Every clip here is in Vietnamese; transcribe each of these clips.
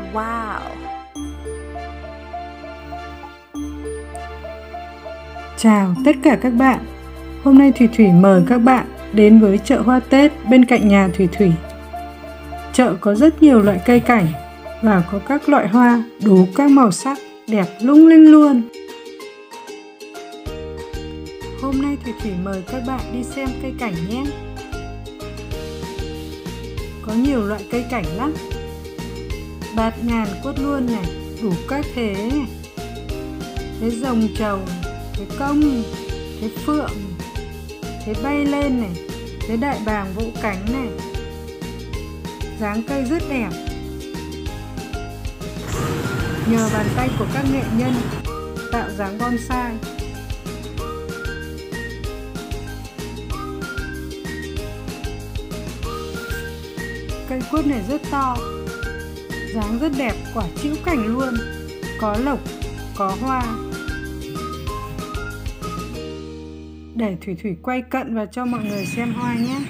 Wow! Chào tất cả các bạn. Hôm nay Thủy Thủy mời các bạn đến với chợ hoa Tết bên cạnh nhà Thủy Thủy. Chợ có rất nhiều loại cây cảnh và có các loại hoa đủ các màu sắc đẹp lung linh luôn. Hôm nay Thủy Thủy mời các bạn đi xem cây cảnh nhé. Có nhiều loại cây cảnh lắm. Bạt ngàn quất luôn này, đủ các thế này. Thế rồng trầu, thế công, thế phượng, thế bay lên này, thế đại bàng vỗ cánh này. Dáng cây rất đẹp. Nhờ bàn tay của các nghệ nhân tạo dáng bonsai. Cây quất này rất to, dáng rất đẹp, quả trĩu cảnh luôn, có lộc, có hoa. Để Thủy Thủy quay cận và cho mọi người xem hoa nhé.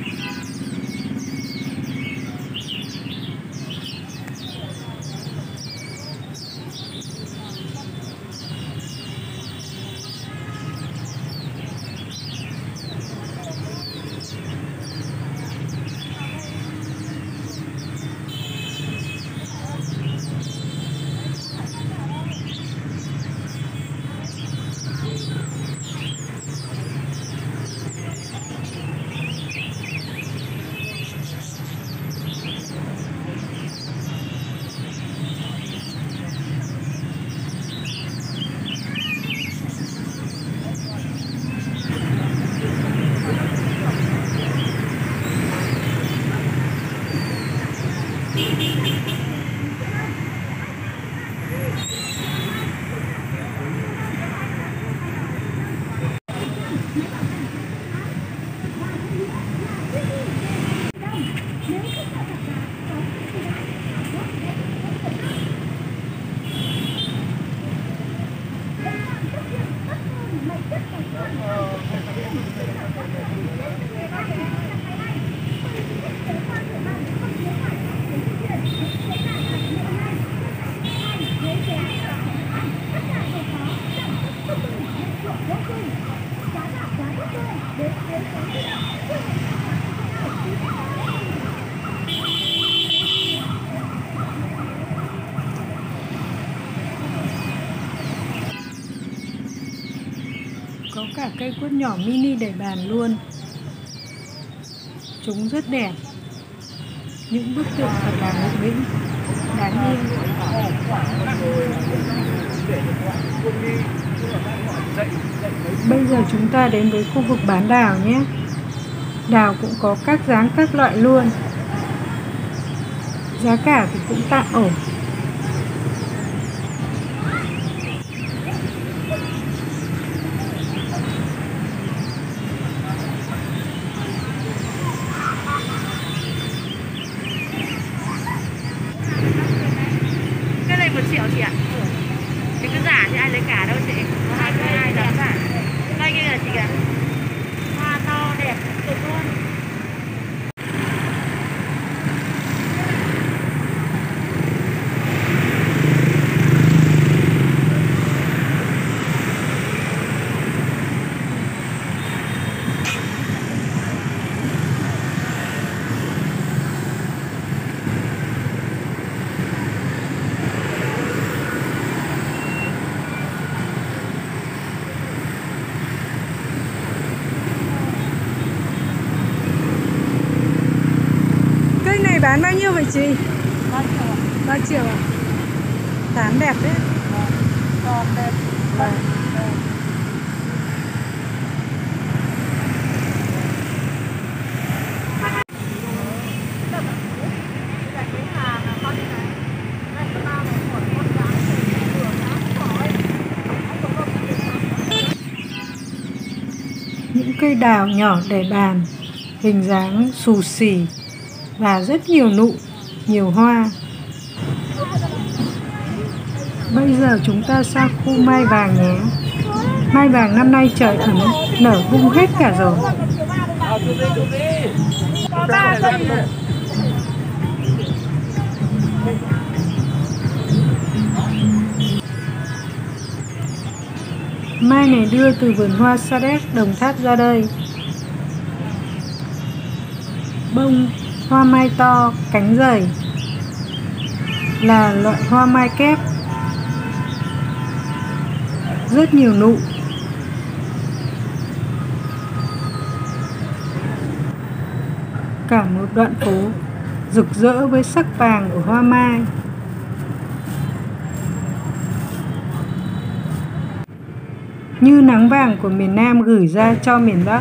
Có cả cây quất nhỏ mini để bàn luôn. Chúng rất đẹp. Những bức tượng thật là ngộ nghĩnh, đáng yêu. Bây giờ chúng ta đến với khu vực bán đào nhé. Đào cũng có các dáng các loại luôn. Giá cả thì cũng tạm ổn. Cái này 1 triệu chị ạ. Cái cứ giả thì ai lấy cả đâu chị. Có 22 giá giả. Đây kia là chị kìa. Hoa to đẹp cực luôn. Bán bao nhiêu vậy chị? 3 triệu. 3 triệu à? Dáng đẹp đấy. Còn đẹp. Vâng. Những cây đào nhỏ để bàn, hình dáng xù xì và rất nhiều nụ, nhiều hoa. Bây giờ chúng ta sang khu mai vàng nhé. Mai vàng năm nay trời ấm, nở bung hết cả rồi. mai này đưa từ vườn hoa Sa Đéc Đồng Tháp ra đây. Bông hoa mai to, cánh dày, là loại hoa mai kép, rất nhiều nụ. Cả một đoạn phố rực rỡ với sắc vàng của hoa mai. Như nắng vàng của miền Nam gửi ra cho miền Bắc.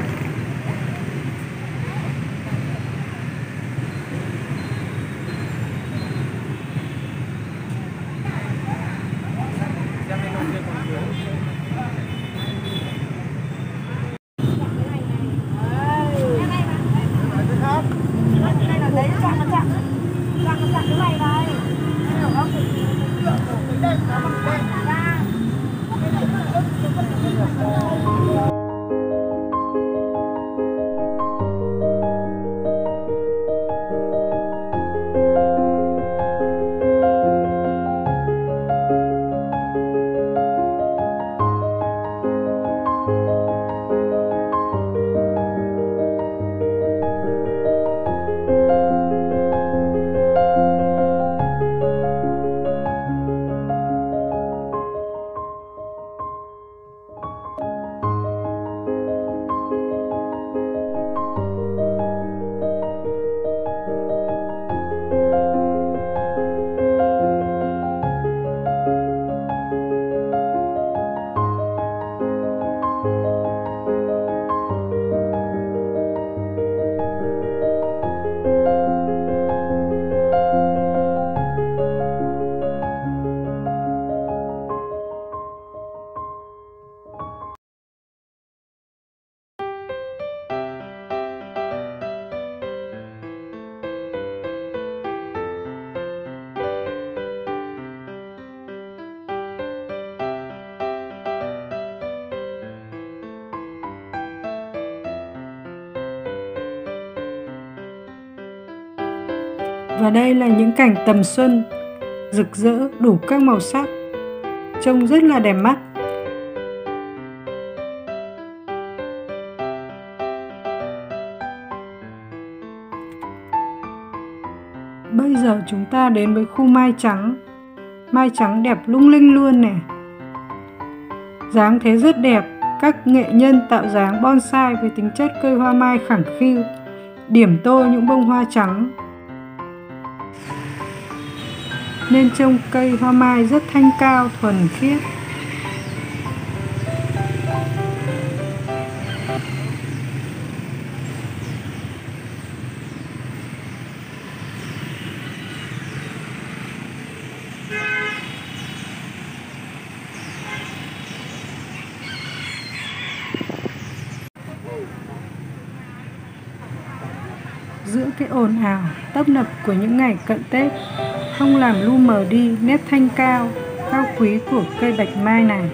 Và đây là những cảnh tầm xuân rực rỡ đủ các màu sắc, trông rất là đẹp mắt. Bây giờ chúng ta đến với khu mai trắng. Mai trắng đẹp lung linh luôn nè. Dáng thế rất đẹp. Các nghệ nhân tạo dáng bonsai với tính chất cây hoa mai khẳng khiu, điểm tô những bông hoa trắng, nên trông cây hoa mai rất thanh cao, thuần khiết. Giữa cái ồn ào tấp nập của những ngày cận Tết, không làm lu mờ đi nét thanh cao, cao quý của cây bạch mai này.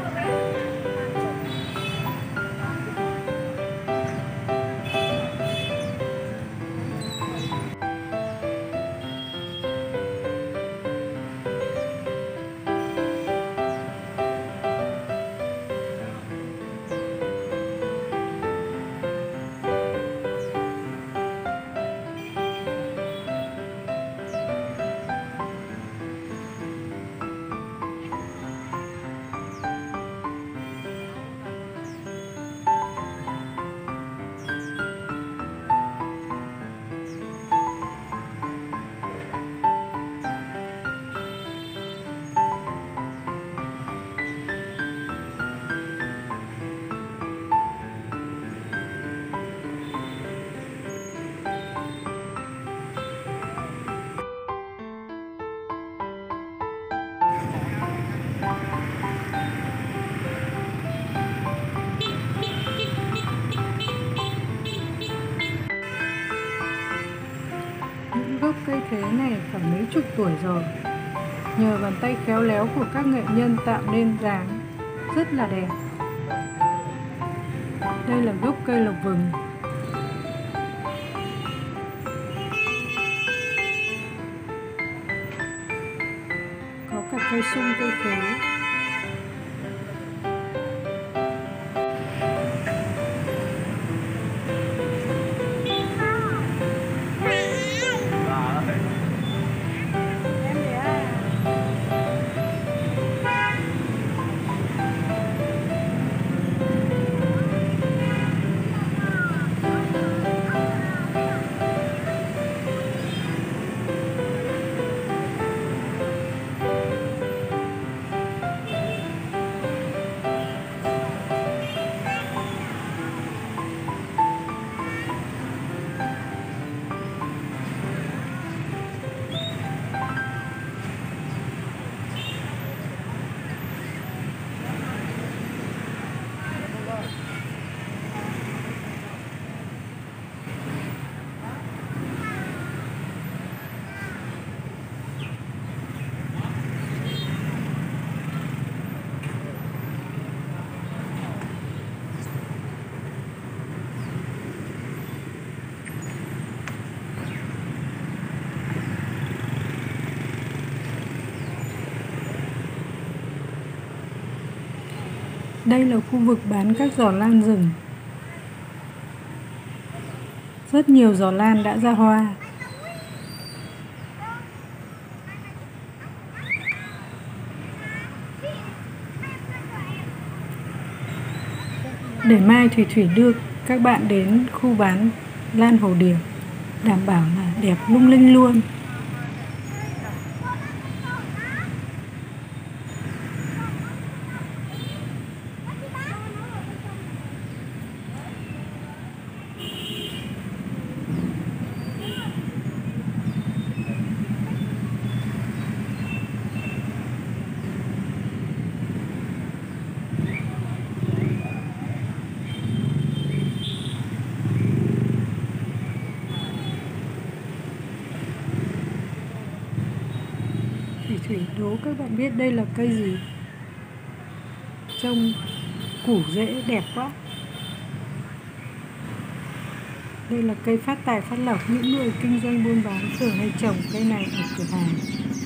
Gốc cây thế này phải mấy chục tuổi rồi. Nhờ bàn tay khéo léo của các nghệ nhân tạo nên dáng rất là đẹp. Đây là gốc cây lộc vừng. Có cả cây sung, cây khế. Đây là khu vực bán các giỏ lan rừng. Rất nhiều giỏ lan đã ra hoa. Để mai Thủy đưa các bạn đến khu bán lan hồ điệp, đảm bảo là đẹp lung linh luôn. Thủy đố các bạn biết đây là cây gì? Trông củ rễ đẹp quá. Đây là cây phát tài phát lộc. Những người kinh doanh buôn bán thường hay trồng cây này ở cửa hàng.